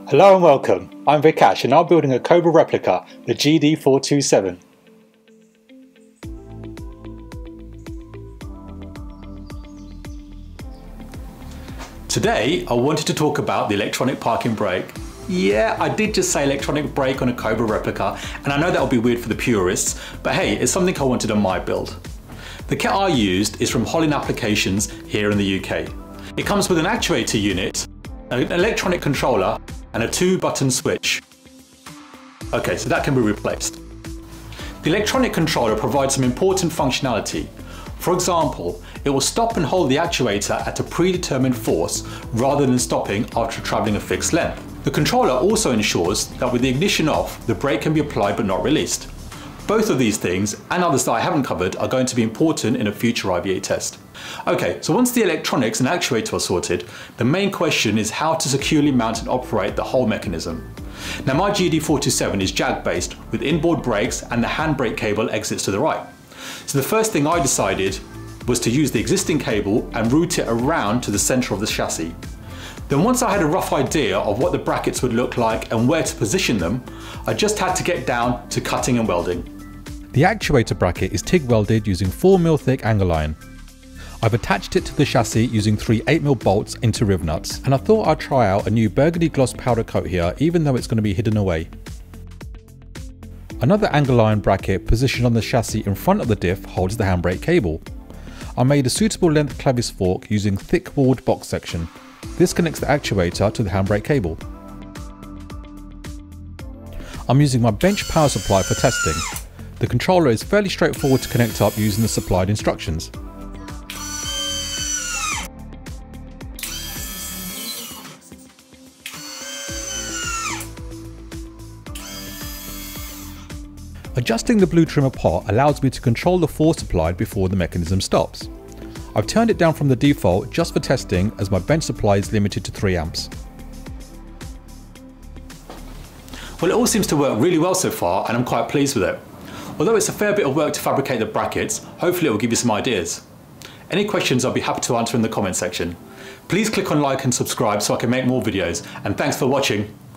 Hello and welcome, I'm Vikash and I'm building a Cobra replica, the GD427. Today I wanted to talk about the electronic parking brake. Yeah, I did just say electronic brake on a Cobra replica, and I know that will be weird for the purists, but hey, it's something I wanted on my build. The kit I used is from Holland Applications here in the UK. It comes with an actuator unit, an electronic controller, and a 2-button switch. Okay, so that can be replaced. The electronic controller provides some important functionality. For example, it will stop and hold the actuator at a predetermined force rather than stopping after travelling a fixed length. The controller also ensures that with the ignition off, the brake can be applied but not released. Both of these things, and others that I haven't covered, are going to be important in a future IVA test. Okay, so once the electronics and actuator are sorted, the main question is how to securely mount and operate the whole mechanism. Now my GD427 is jag based with inboard brakes and the handbrake cable exits to the right. So the first thing I decided was to use the existing cable and route it around to the centre of the chassis. Then once I had a rough idea of what the brackets would look like and where to position them, I just had to get down to cutting and welding. The actuator bracket is TIG welded using 4mm thick angle iron. I've attached it to the chassis using 3 8mm bolts into riv nuts, and I thought I'd try out a new burgundy gloss powder coat here even though it's going to be hidden away. Another angle iron bracket positioned on the chassis in front of the diff holds the handbrake cable. I made a suitable length clavis fork using thick walled box section. This connects the actuator to the handbrake cable. I'm using my bench power supply for testing. The controller is fairly straightforward to connect up using the supplied instructions. Adjusting the blue trimmer pot allows me to control the force applied before the mechanism stops. I've turned it down from the default just for testing as my bench supply is limited to 3 amps. Well, it all seems to work really well so far and I'm quite pleased with it. Although it's a fair bit of work to fabricate the brackets, hopefully it will give you some ideas. Any questions I'll be happy to answer in the comment section. Please click on like and subscribe so I can make more videos, and thanks for watching.